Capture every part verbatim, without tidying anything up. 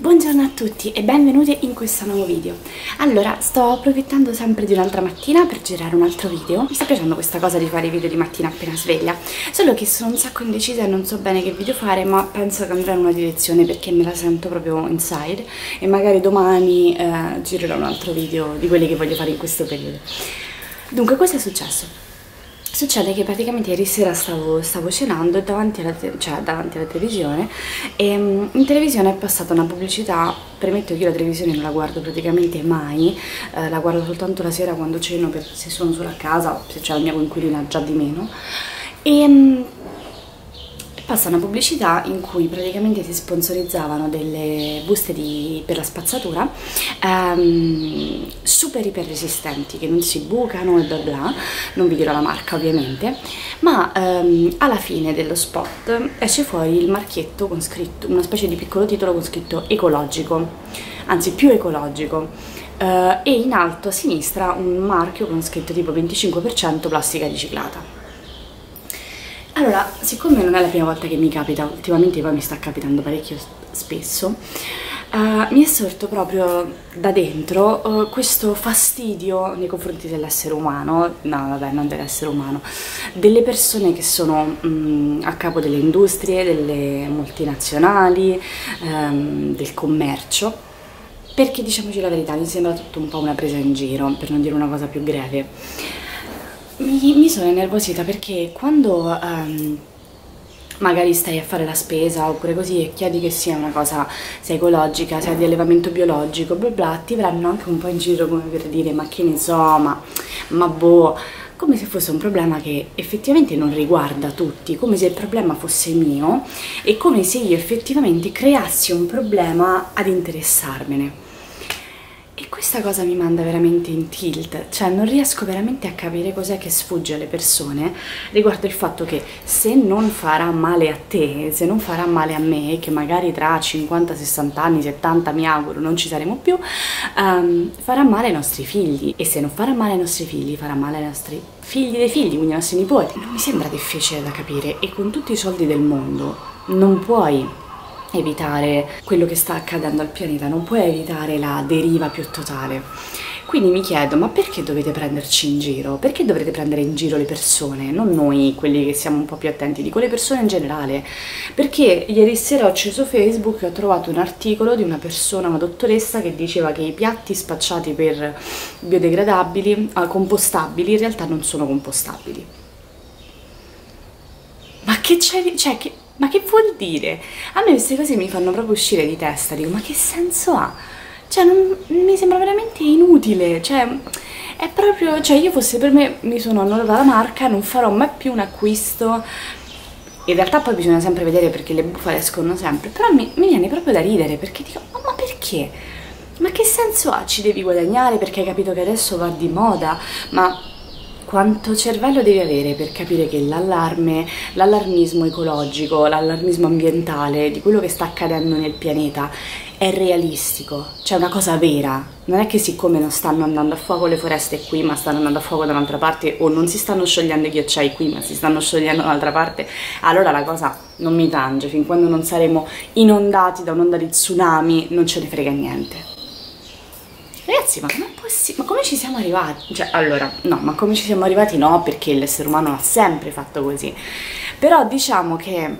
Buongiorno a tutti e benvenuti in questo nuovo video. Allora, sto approfittando sempre di un'altra mattina per girare un altro video. Mi sta piacendo questa cosa di fare i video di mattina appena sveglia, solo che sono un sacco indecisa e non so bene che video fare, ma penso che andrò in una direzione perché me la sento proprio inside e magari domani eh, girerò un altro video di quelli che voglio fare in questo periodo. Dunque, cosa è successo? Succede che praticamente ieri sera stavo, stavo cenando davanti alla, cioè, davanti alla televisione e um, in televisione è passata una pubblicità. Premetto che io la televisione non la guardo praticamente mai, eh, la guardo soltanto la sera quando ceno, per, se sono sola a casa, se c'è la mia coinquilina già di meno. E um, passa una pubblicità in cui praticamente si sponsorizzavano delle buste di, per la spazzatura um, super iper resistenti che non si bucano e bla bla, non vi dirò la marca ovviamente, ma um, alla fine dello spot esce fuori il marchietto con scritto, una specie di piccolo titolo con scritto ecologico, anzi più ecologico, uh, e in alto a sinistra un marchio con scritto tipo venticinque per cento plastica riciclata. Allora, siccome non è la prima volta che mi capita, ultimamente poi mi sta capitando parecchio spesso, uh, mi è sorto proprio da dentro uh, questo fastidio nei confronti dell'essere umano, no vabbè, non dell'essere umano, delle persone che sono um, a capo delle industrie, delle multinazionali, um, del commercio, perché diciamoci la verità, mi sembra tutto un po' una presa in giro, per non dire una cosa più greve. Mi, mi sono innervosita perché quando um, magari stai a fare la spesa oppure così e chiedi che sia una cosa sia ecologica, sia di allevamento biologico, bla bla, ti verranno anche un po' in giro come per dire ma che ne so, ma, ma boh, come se fosse un problema che effettivamente non riguarda tutti, come se il problema fosse mio e come se io effettivamente creassi un problema ad interessarmene. E questa cosa mi manda veramente in tilt, cioè non riesco veramente a capire cos'è che sfugge alle persone riguardo il fatto che se non farà male a te, se non farà male a me, che magari tra cinquanta, sessanta anni, settanta mi auguro non ci saremo più, um, farà male ai nostri figli, e se non farà male ai nostri figli, farà male ai nostri figli dei figli, quindi ai nostri nipoti. Non mi sembra difficile da capire e con tutti i soldi del mondo non puoi evitare quello che sta accadendo al pianeta, non puoi evitare la deriva più totale. Quindi mi chiedo, ma perché dovete prenderci in giro? Perché dovrete prendere in giro le persone? Non noi, quelli che siamo un po' più attenti, dico le persone in generale. Perché ieri sera ho acceso Facebook e ho trovato un articolo di una persona, una dottoressa, che diceva che i piatti spacciati per biodegradabili, ah, compostabili, in realtà non sono compostabili. Ma che c'è? Cioè, che... Ma che vuol dire? A me queste cose mi fanno proprio uscire di testa, dico, ma che senso ha? Cioè, non, mi sembra veramente inutile, cioè, è proprio, cioè, io fosse per me, mi sono annotata la marca, non farò mai più un acquisto. In realtà poi bisogna sempre vedere perché le bufale escono sempre, però mi, mi viene proprio da ridere, perché dico, ma, ma perché? Ma che senso ha? Ci devi guadagnare perché hai capito che adesso va di moda? Ma quanto cervello devi avere per capire che l'allarme, l'allarmismo ecologico, l'allarmismo ambientale di quello che sta accadendo nel pianeta è realistico, cioè una cosa vera. Non è che siccome non stanno andando a fuoco le foreste qui, ma stanno andando a fuoco da un'altra parte, o non si stanno sciogliendo i ghiacciai qui, ma si stanno sciogliendo da un'altra parte, allora la cosa non mi tange. Fin quando non saremo inondati da un'onda di tsunami non ce ne frega niente. Ragazzi, ma come è possibile? Ma come ci siamo arrivati? Cioè, allora, no, ma come ci siamo arrivati no, perché l'essere umano ha sempre fatto così. Però diciamo che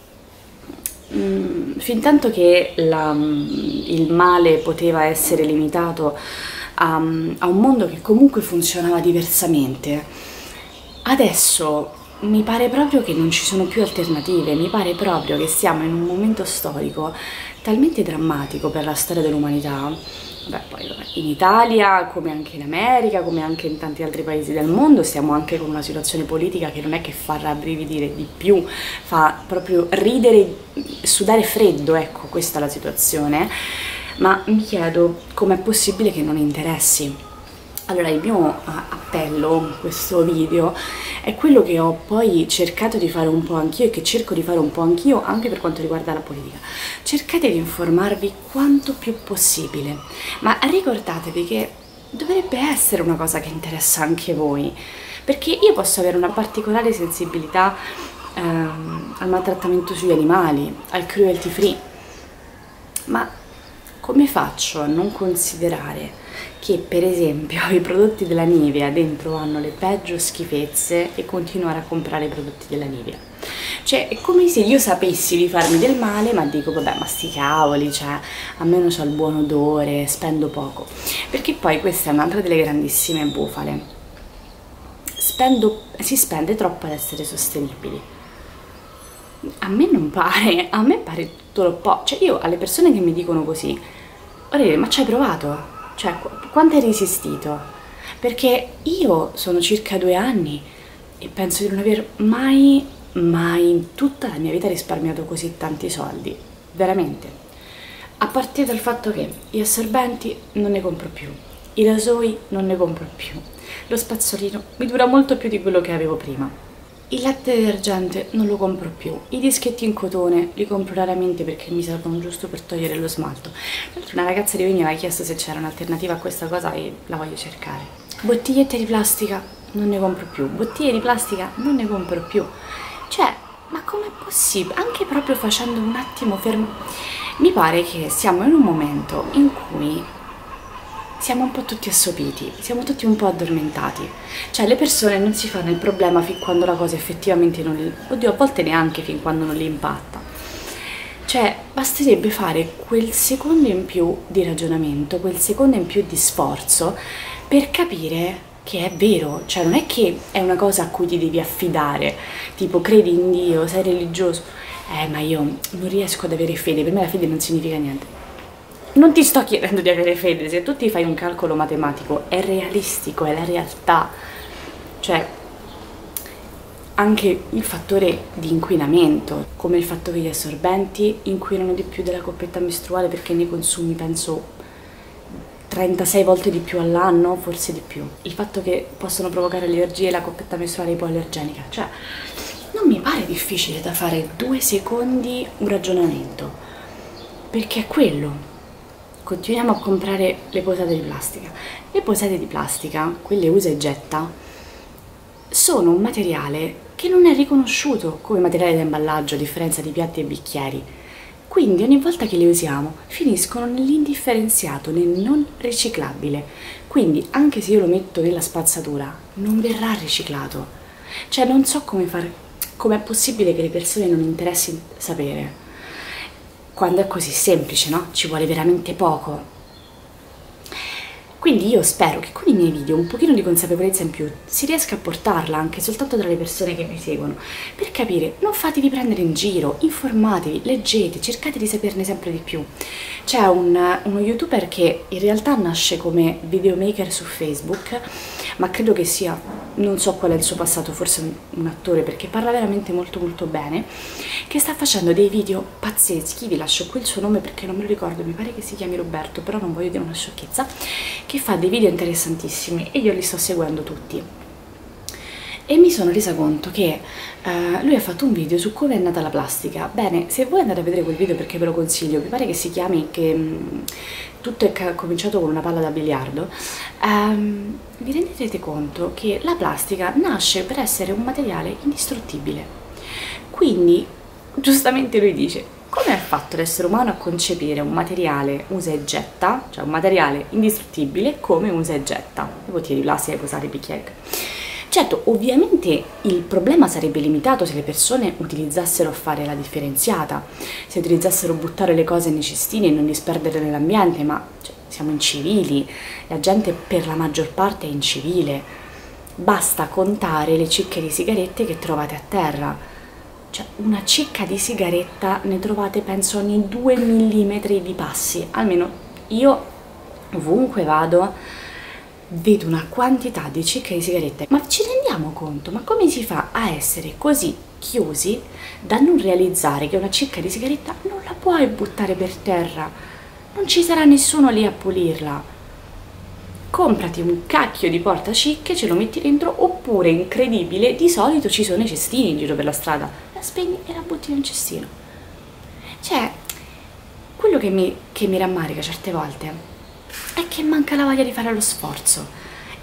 mh, fin tanto che la, il male poteva essere limitato a, a un mondo che comunque funzionava diversamente, adesso mi pare proprio che non ci sono più alternative, mi pare proprio che siamo in un momento storico talmente drammatico per la storia dell'umanità. Beh, poi in Italia, come anche in America, come anche in tanti altri paesi del mondo, stiamo anche con una situazione politica che non è che fa rabbrividire di più, fa proprio ridere, sudare freddo, ecco, questa è la situazione. Ma mi chiedo com'è possibile che non interessi. Allora, il mio appello in questo video è quello che ho poi cercato di fare un po' anch'io e che cerco di fare un po' anch'io anche per quanto riguarda la politica. Cercate di informarvi quanto più possibile, ma ricordatevi che dovrebbe essere una cosa che interessa anche voi, perché io posso avere una particolare sensibilità ehm, al maltrattamento sugli animali, al cruelty free, ma come faccio a non considerare che per esempio i prodotti della Nivea dentro hanno le peggio schifezze e continuare a comprare i prodotti della Nivea? Cioè è come se io sapessi di farmi del male, ma dico vabbè, ma sti cavoli, cioè almeno c'ho il buon odore, spendo poco. Perché poi questa è un'altra delle grandissime bufale: spendo, si spende troppo ad essere sostenibili. A me non pare, a me pare tutto l'opposto. Cioè io alle persone che mi dicono così, vorrei dire, ma ci hai provato? Cioè, qu quanto hai resistito? Perché io sono circa due anni e penso di non aver mai, mai in tutta la mia vita risparmiato così tanti soldi. Veramente. A partire dal fatto che gli assorbenti non ne compro più, i rasoi non ne compro più, lo spazzolino mi dura molto più di quello che avevo prima. Il latte detergente non lo compro più, i dischetti in cotone li compro raramente perché mi servono giusto per togliere lo smalto. Una ragazza di qui mi aveva chiesto se c'era un'alternativa a questa cosa e la voglio cercare. Bottigliette di plastica non ne compro più, bottiglie di plastica non ne compro più. Cioè, ma com'è possibile? Anche proprio facendo un attimo fermo, mi pare che siamo in un momento in cui siamo un po' tutti assopiti, siamo tutti un po' addormentati. Cioè le persone non si fanno il problema fin quando la cosa effettivamente non li... oddio, a volte neanche fin quando non li impatta. Cioè basterebbe fare quel secondo in più di ragionamento, quel secondo in più di sforzo per capire che è vero. Cioè non è che è una cosa a cui ti devi affidare, tipo credi in Dio, sei religioso, eh ma io non riesco ad avere fede, per me la fede non significa niente. Non ti sto chiedendo di avere fede, se tu ti fai un calcolo matematico è realistico, è la realtà. Cioè, anche il fattore di inquinamento, come il fatto che gli assorbenti inquinano di più della coppetta mestruale perché ne consumi, penso, trentasei volte di più all'anno, forse di più. Il fatto che possono provocare allergie e la coppetta mestruale ipoallergenica. Cioè, non mi pare difficile da fare due secondi un ragionamento, perché è quello. Continuiamo a comprare le posate di plastica. Le posate di plastica, quelle usa e getta, sono un materiale che non è riconosciuto come materiale da imballaggio, a differenza di piatti e bicchieri. Quindi ogni volta che le usiamo finiscono nell'indifferenziato, nel non riciclabile. Quindi anche se io lo metto nella spazzatura non verrà riciclato. Cioè non so come fare, com'è possibile che le persone non interessi sapere. Quando è così semplice, no? Ci vuole veramente poco. Quindi io spero che con i miei video un pochino di consapevolezza in più si riesca a portarla anche soltanto tra le persone che mi seguono, per capire, non fatevi prendere in giro, informatevi, leggete, cercate di saperne sempre di più. C'è un, uno youtuber che in realtà nasce come videomaker su Facebook, ma credo che sia, non so qual è il suo passato, forse un, un attore, perché parla veramente molto molto bene, che sta facendo dei video pazzeschi. Vi lascio qui il suo nome perché non me lo ricordo, mi pare che si chiami Roberto, però non voglio dire una sciocchezza, che fa dei video interessantissimi e io li sto seguendo tutti. E mi sono resa conto che uh, lui ha fatto un video su come è nata la plastica. Bene, se voi andate a vedere quel video, perché ve lo consiglio, mi pare che si chiami che um, tutto è cominciato con una palla da biliardo, um, vi renderete conto che la plastica nasce per essere un materiale indistruttibile. Quindi, giustamente lui dice, come ha fatto l'essere umano a concepire un materiale usa e getta, cioè un materiale indistruttibile come usa e getta? Le bottiglie di plastica, le posate, i bicchieri. Certo, ovviamente il problema sarebbe limitato se le persone utilizzassero a fare la differenziata, se utilizzassero a buttare le cose nei cestini e non disperderle nell'ambiente, ma cioè, siamo incivili, la gente per la maggior parte è incivile. Basta contare le cicche di sigarette che trovate a terra. Cioè, una cicca di sigaretta ne trovate penso ogni due millimetri di passi, almeno io ovunque vado vedo una quantità di cicche di sigarette. Ma ci rendiamo conto? Ma come si fa a essere così chiusi da non realizzare che una cicca di sigaretta non la puoi buttare per terra? Non ci sarà nessuno lì a pulirla. Comprati un cacchio di portacicche, ce lo metti dentro, oppure, incredibile, di solito ci sono i cestini in giro per la strada, la spegni e la butti in un cestino. Cioè, quello che mi, che mi rammarica certe volte è che manca la voglia di fare lo sforzo.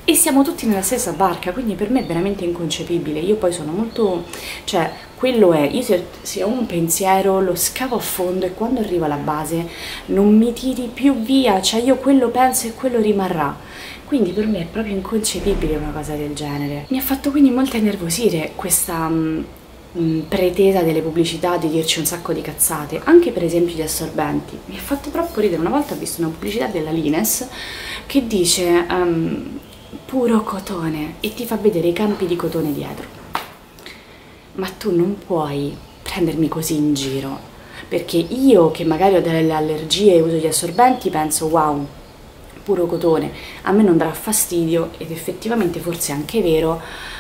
e siamo tutti nella stessa barca, quindi per me è veramente inconcepibile. Io poi sono molto, cioè quello è, io se, se ho un pensiero lo scavo a fondo e quando arriva alla base non mi tiri più via, cioè io quello penso e quello rimarrà. Quindi per me è proprio inconcepibile una cosa del genere. Mi ha fatto quindi molto innervosire questa mh, mh, pretesa delle pubblicità di dirci un sacco di cazzate, anche per esempio gli assorbenti. Mi ha fatto troppo ridere, una volta ho visto una pubblicità della Lines che dice um, puro cotone e ti fa vedere i campi di cotone dietro. Ma tu non puoi prendermi così in giro, perché io che magari ho delle allergie e uso gli assorbenti penso wow, puro cotone, a me non darà fastidio ed effettivamente forse è anche vero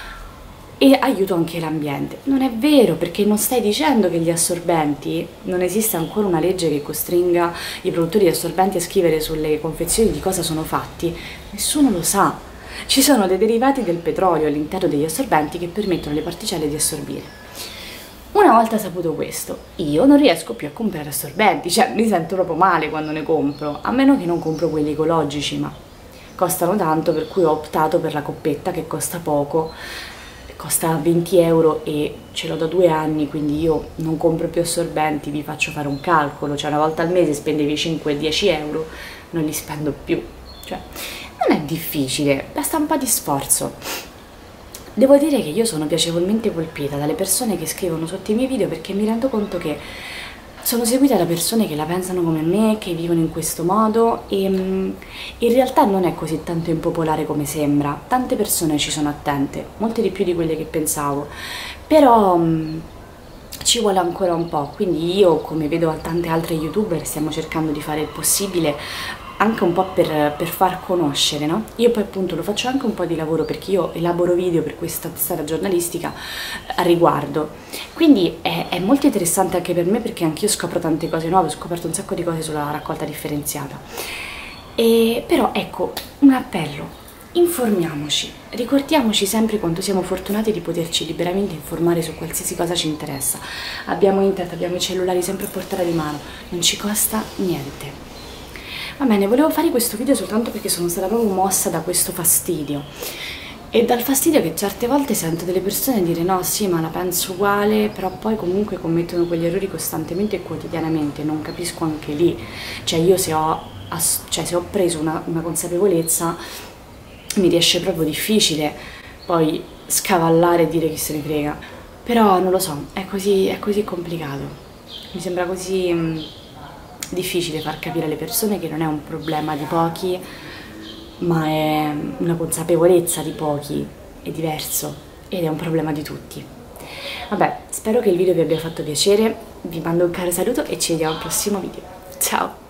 e aiuto anche l'ambiente. Non è vero, perché non stai dicendo che gli assorbenti, non esiste ancora una legge che costringa i produttori di assorbenti a scrivere sulle confezioni di cosa sono fatti, nessuno lo sa. Ci sono dei derivati del petrolio all'interno degli assorbenti che permettono alle particelle di assorbire. Una volta saputo questo, io non riesco più a comprare assorbenti, cioè mi sento proprio male quando ne compro, a meno che non compro quelli ecologici, ma costano tanto, per cui ho optato per la coppetta che costa poco, costa venti euro e ce l'ho da due anni, quindi io non compro più assorbenti, vi faccio fare un calcolo, cioè una volta al mese spendevi cinque dieci euro, non li spendo più, cioè non è difficile, basta un po' di sforzo. Devo dire che io sono piacevolmente colpita dalle persone che scrivono sotto i miei video, perché mi rendo conto che sono seguita da persone che la pensano come me, che vivono in questo modo e um, in realtà non è così tanto impopolare come sembra. Tante persone ci sono attente, molte di più di quelle che pensavo, però um, ci vuole ancora un po', quindi io, come vedo tante altre youtuber, stiamo cercando di fare il possibile anche un po' per, per far conoscere, no? Io poi appunto lo faccio anche un po' di lavoro perché io elaboro video per questa testata giornalistica a riguardo, quindi è, è molto interessante anche per me, perché anch'io scopro tante cose nuove, ho scoperto un sacco di cose sulla raccolta differenziata. E, però ecco, un appello: informiamoci, ricordiamoci sempre quanto siamo fortunati di poterci liberamente informare su qualsiasi cosa ci interessa. Abbiamo internet, abbiamo i cellulari sempre a portata di mano, non ci costa niente. Va bene, volevo fare questo video soltanto perché sono stata proprio mossa da questo fastidio e dal fastidio che certe volte sento delle persone dire no, sì, ma la penso uguale, però poi comunque commettono quegli errori costantemente e quotidianamente. Non capisco anche lì, cioè io se ho, cioè, se ho preso una, una consapevolezza mi riesce proprio difficile poi scavallare e dire chi se ne frega, però non lo so, è così, è così complicato, mi sembra così mh, difficile far capire alle persone che non è un problema di pochi, ma è una consapevolezza di pochi, è diverso ed è un problema di tutti. Vabbè, spero che il video vi abbia fatto piacere, vi mando un caro saluto e ci vediamo al prossimo video. Ciao!